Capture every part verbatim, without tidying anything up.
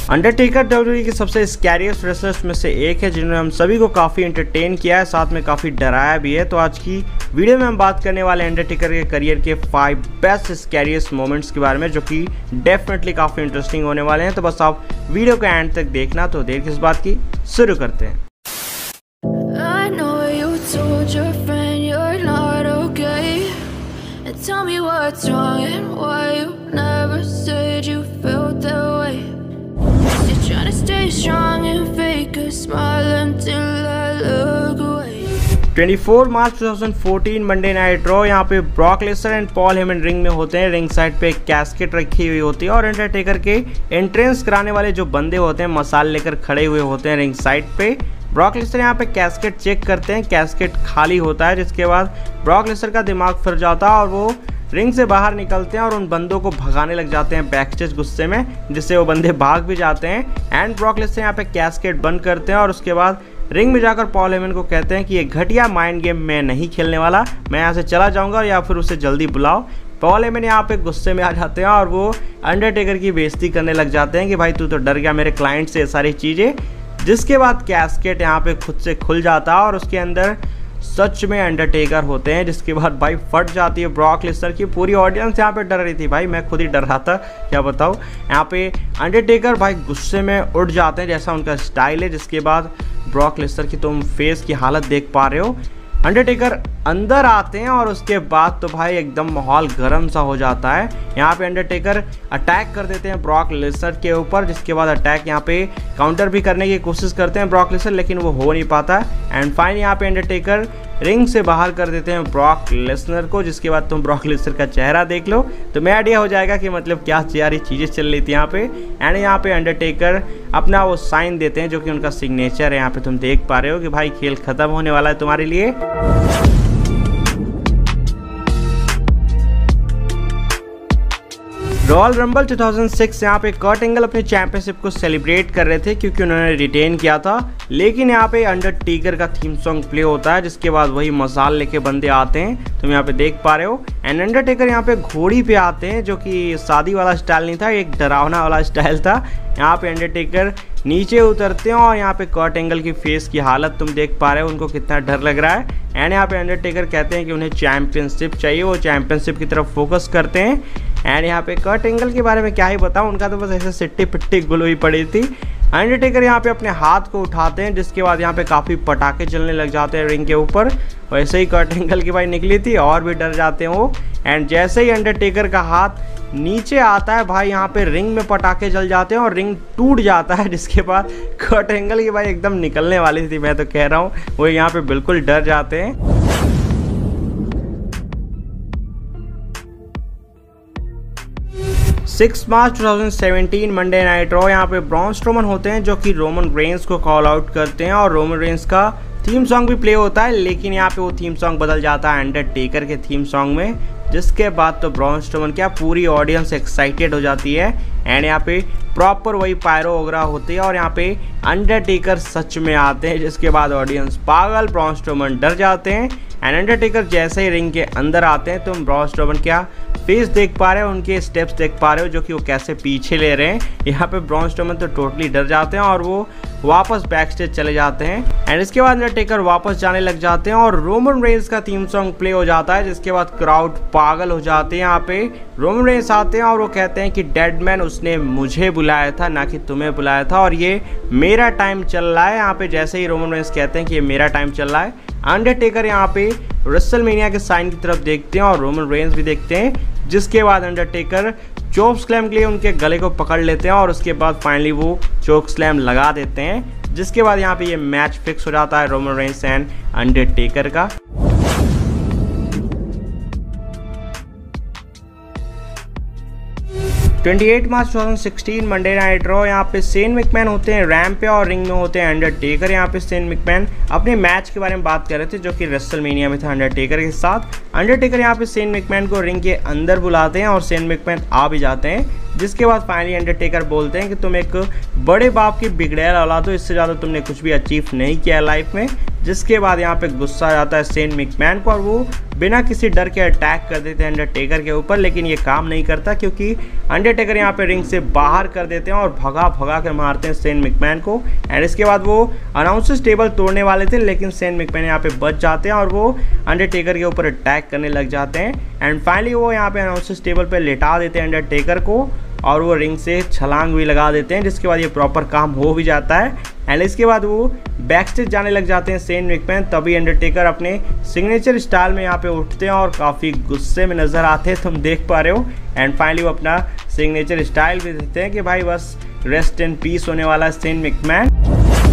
Undertaker WWE के सबसे scariest wrestlers में से एक है जिन्होंने हम सभी को काफ़ी एंटरटेन किया है, साथ में काफ़ी डराया भी है। तो आज की वीडियो में हम बात करने वाले अंडरटेकर के करियर के फाइव बेस्ट स्कैरियस्ट मोमेंट्स के बारे में, जो कि डेफिनेटली काफ़ी इंटरेस्टिंग होने वाले हैं। तो बस आप वीडियो को एंड तक देखना। तो देर किस बात की, शुरू करते हैं। Tell me what's wrong and why you never said you felt that way. You're trying to stay strong and fake a smile until I look away. चौबीस मार्च दो हज़ार चौदह मंडे नाइट रॉ। यहाँ पे Brock Lesnar and Paul Heyman ring में होते हैं। Ring side पे एक कैस्केट रखी हुई होती है और अंडरटेकर के एंट्रेंस कराने वाले जो बंदे होते हैं मसाल लेकर खड़े हुए होते हैं रिंग साइड पे। ब्रॉक लेसनर यहाँ पे कैस्केट चेक करते हैं, कैस्केट खाली होता है, जिसके बाद ब्रॉक लेसनर का दिमाग फिर जाता है और वो रिंग से बाहर निकलते हैं और उन बंदों को भगाने लग जाते हैं बैकस्टेज गुस्से में, जिससे वो बंदे भाग भी जाते हैं। एंड ब्रॉक लेसनर यहाँ पे कैस्केट बंद करते हैं और उसके बाद रिंग में जाकर पॉल हेमन को कहते हैं कि ये घटिया माइंड गेम मैं नहीं खेलने वाला, मैं यहाँ से चला जाऊँगा या फिर उसे जल्दी बुलाओ। पॉल हेमन यहाँ पे गुस्से में आ जाते हैं और वो अंडरटेकर की बेइज्जती करने लग जाते हैं कि भाई तू तो डर गया मेरे क्लाइंट से, ये सारी चीज़ें। जिसके बाद कैस्केट यहाँ पे खुद से खुल जाता है और उसके अंदर सच में अंडरटेकर होते हैं, जिसके बाद भाई फट जाती है ब्रॉक लेसनर की। पूरी ऑडियंस यहाँ पे डर रही थी, भाई मैं खुद ही डर रहा था, क्या बताऊँ। यहाँ पे अंडरटेकर भाई गुस्से में उठ जाते हैं, जैसा उनका स्टाइल है। जिसके बाद ब्रॉक लेसनर की तुम फेस की हालत देख पा रहे हो। अंडरटेकर अंदर आते हैं और उसके बाद तो भाई एकदम माहौल गर्म सा हो जाता है। यहाँ पे अंडरटेकर अटैक कर देते हैं ब्रॉक लेसनर के ऊपर, जिसके बाद अटैक यहाँ पे काउंटर भी करने की कोशिश करते हैं ब्रॉक लेसनर, लेकिन वो हो नहीं पाता। एंड फाइन यहाँ पे अंडरटेकर रिंग से बाहर कर देते हैं ब्रॉक लेसनर को, जिसके बाद तुम ब्रॉक लेसनर का चेहरा देख लो तो मैं आइडिया हो जाएगा कि मतलब क्या सारी चीज़ें चल रही थी यहाँ पे। एंड यहाँ पे अंडरटेकर अपना वो साइन देते हैं जो कि उनका सिग्नेचर है। यहाँ पे तुम देख पा रहे हो कि भाई खेल खत्म होने वाला है तुम्हारे लिए। रॉयल रंबल दो हज़ार छह यहाँ पे कर्ट एंगल अपने चैंपियनशिप को सेलिब्रेट कर रहे थे क्योंकि उन्होंने रिटेन किया था, लेकिन यहाँ पे अंडरटेकर का थीम सॉन्ग प्ले होता है, जिसके बाद वही मसाल लेके बंदे आते हैं, तुम यहाँ पे देख पा रहे हो। एंड अंडरटेकर यहाँ पे घोड़ी पे आते हैं, जो कि शादी वाला स्टाइल नहीं था, एक डरावना वाला स्टाइल था। यहाँ पे अंडरटेकर नीचे उतरते हैं और यहाँ पे कर्ट एंगल की फेस की हालत तुम देख पा रहे हो, उनको कितना डर लग रहा है। एंड यहाँ पे अंडरटेकर कहते हैं कि उन्हें चैंपियनशिप चाहिए, वो चैंपियनशिप की तरफ फोकस करते हैं। एंड यहाँ पे कर्ट एंगल के बारे में क्या ही बताऊँ, उनका तो बस ऐसे सिट्टी पिट्टी गुल हुई पड़ी थी। अंडरटेकर यहाँ पे अपने हाथ को उठाते हैं, जिसके बाद यहाँ पे काफ़ी पटाखे चलने लग जाते हैं रिंग के ऊपर। वैसे ही कर्ट एंगल की भाई निकली थी और भी डर जाते हैं वो। एंड जैसे ही अंडरटेकर का हाथ नीचे आता है भाई, यहाँ पे रिंग में पटाखे जल जाते हैं और रिंग टूट जाता है, जिसके बाद कर्ट एंगल की भाई एकदम निकलने वाली थी, मैं तो कह रहा हूँ, वो यहाँ पे बिल्कुल डर जाते हैं। छह मार्च दो हज़ार सत्रह मंडे नाइट रॉ। यहाँ पे ब्रॉन स्ट्रोमन होते हैं जो कि रोमन रेंस को कॉल आउट करते हैं और रोमन रेंस का थीम सॉन्ग भी प्ले होता है, लेकिन यहाँ पे वो थीम सॉन्ग बदल जाता है अंडरटेकर के थीम सॉन्ग में। जिसके बाद तो ब्रॉन स्ट्रोमन क्या पूरी ऑडियंस एक्साइटेड हो जाती है। एंड यहाँ पे प्रॉपर वही पायरो वगैरह होती है और यहाँ पे अंडरटेकर सच में आते हैं, जिसके बाद ऑडियंस पागल, ब्रॉन स्ट्रोमन डर जाते हैं। एंड अंडरटेकर जैसे ही रिंग के अंदर आते हैं तुम ब्रॉन स्ट्रोमन क्या फेस देख पा रहे हो, उनके स्टेप्स देख पा रहे हो, जो कि वो कैसे पीछे ले रहे हैं। यहाँ पे ब्रॉन स्ट्रोमन तो टोटली डर जाते हैं और वो वापस बैक स्टेज चले जाते हैं। एंड इसके बाद अंडरटेकर वापस जाने लग जाते हैं और रोमन रेंस का थीम सॉन्ग प्ले हो जाता है, जिसके बाद क्राउड पागल हो जाते हैं। यहाँ पे रोमन रेंस आते हैं और वो कहते हैं कि डेड मैन उसने मुझे बुलाया था, ना कि तुम्हें बुलाया था, और ये मेरा टाइम चल रहा है। यहाँ पे जैसे ही रोमन रेंस कहते हैं कि ये मेरा टाइम चल रहा है, अंडरटेकर यहाँ पे रेसलमेनिया के साइन की तरफ देखते हैं और रोमन रेंस भी देखते हैं। जिसके बाद अंडरटेकर चोक स्लैम के लिए उनके गले को पकड़ लेते हैं और उसके बाद फाइनली वो चोक स्लैम लगा देते हैं। जिसके बाद यहाँ पे ये मैच फिक्स हो जाता है रोमन रेंस एंड अंडरटेकर का। अट्ठाईस मार्च दो हज़ार सोलह मंडे नाइट रॉ। यहाँ पे शेन मैकमैन होते हैं रैंप पे और रिंग में होते हैं अंडरटेकर। यहाँ पे शेन मैकमैन अपने मैच के बारे में बात कर रहे थे जो कि रेसलमेनिया में था अंडरटेकर के साथ। अंडरटेकर यहाँ पे शेन मैकमैन को रिंग के अंदर बुलाते हैं और शेन मैकमैन आ भी जाते हैं। जिसके बाद फाइनली अंडरटेकर बोलते हैं कि तुम एक बड़े बाप की बिगड़ैल औलाद हो, इससे ज़्यादा तुमने कुछ भी अचीव नहीं किया लाइफ में। जिसके बाद यहाँ पे गुस्सा आ जाता है शेन मैकमैन को और वो बिना किसी डर के अटैक कर देते हैं अंडरटेकर के ऊपर, लेकिन ये काम नहीं करता क्योंकि अंडरटेकर यहाँ पे रिंग से बाहर कर देते हैं और भगा भगा कर मारते हैं शेन मैकमैन को। एंड इसके बाद वो अनाउंसर्स टेबल तोड़ने वाले थे, लेकिन शेन मैकमैन यहाँ पे बच जाते हैं और वो अंडरटेकर के ऊपर अटैक करने लग जाते हैं। एंड फाइनली वो यहाँ पे अनाउंसर्स टेबल पे लेटा देते हैं अंडरटेकर को और वो रिंग से छलांग भी लगा देते हैं, जिसके बाद ये प्रॉपर काम हो भी जाता है। एंड इसके बाद वो बैक स्टेज जाने लग जाते हैं शेन मैकमैन। तभी अंडरटेकर अपने सिग्नेचर स्टाइल में यहाँ पे उठते हैं और काफ़ी गुस्से में नज़र आते हैं, तुम देख पा रहे हो। एंड फाइनली वो अपना सिग्नेचर स्टाइल भी देते हैं कि भाई बस रेस्ट इन पीस होने वाला है Shane McMahon.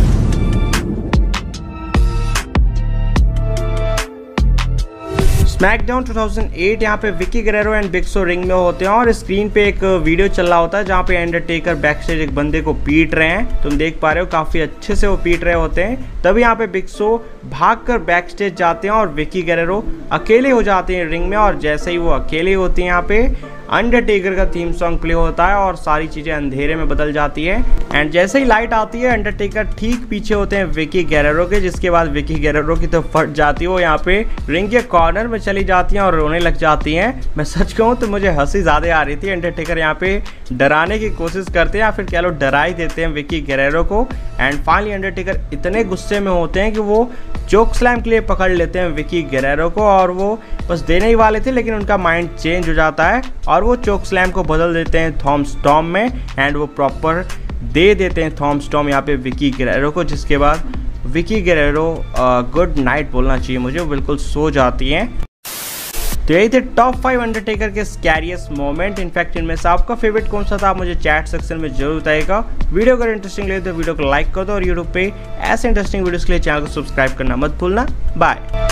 SmackDown two thousand eight यहाँ पे Vickie Guerrero and Big Show ring में होते हैं और स्क्रीन पे एक वीडियो चल रहा होता है जहाँ पे अंडरटेकर बैक स्टेज एक बंदे को पीट रहे हैं, तुम देख पा रहे हो काफ़ी अच्छे से वो पीट रहे होते हैं। तभी यहाँ पे बिग शो भागकर बैक स्टेज जाते हैं और विकी गुerrero अकेले हो जाते हैं रिंग में, और जैसे ही वो अकेले होती हैं यहाँ पे अंडरटेकर का थीम सॉन्ग प्ले होता है और सारी चीज़ें अंधेरे में बदल जाती है। एंड जैसे ही लाइट आती है अंडरटेकर ठीक पीछे होते हैं विकी गुerrero के, जिसके बाद विकी गुerrero की तो फट जाती है, वो यहाँ पे रिंग के कॉर्नर में चली जाती हैं और रोने लग जाती हैं। मैं सच कहूँ तो मुझे हंसी ज़्यादा आ रही थी। अंडरटेकर यहाँ पे डराने की कोशिश करते हैं या फिर कह लो डरा ही देते हैं विकी गुerrero को। एंड फाइनली अंडरटेकर इतने गुस्से में होते हैं कि वो चोक स्लैम के लिए पकड़ लेते हैं विकी गुerrero को, और वो बस देने ही वाले थे लेकिन उनका माइंड चेंज हो जाता है और वो चोक स्लैम को बदल देते हैं थॉम स्टॉर्म में। एंड वो प्रॉपर दे देते हैं थॉम स्टॉर्म यहाँ पे विकी गुerrero को, जिसके बाद विकी गुerrero गुड नाइट बोलना चाहिए मुझे, वो बिल्कुल सो जाती हैं। तो यही थे टॉप फाइव अंडरटेकर के स्कैरियस्ट मोमेंट। इनफैक्ट इनमें से आपका फेवरेट कौन सा था आप मुझे चैट सेक्शन में जरूर बताइएगा। वीडियो अगर इंटरेस्टिंग लगे तो वीडियो को लाइक कर दो और यूट्यूब पे ऐसे इंटरेस्टिंग वीडियोस के लिए चैनल को सब्सक्राइब करना मत भूलना। बाय।